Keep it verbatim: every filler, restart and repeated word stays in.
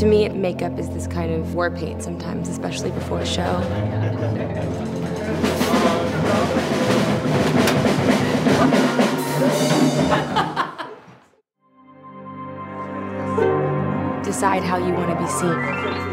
To me, makeup is this kind of war paint sometimes, especially before a show. Decide how you want to be seen.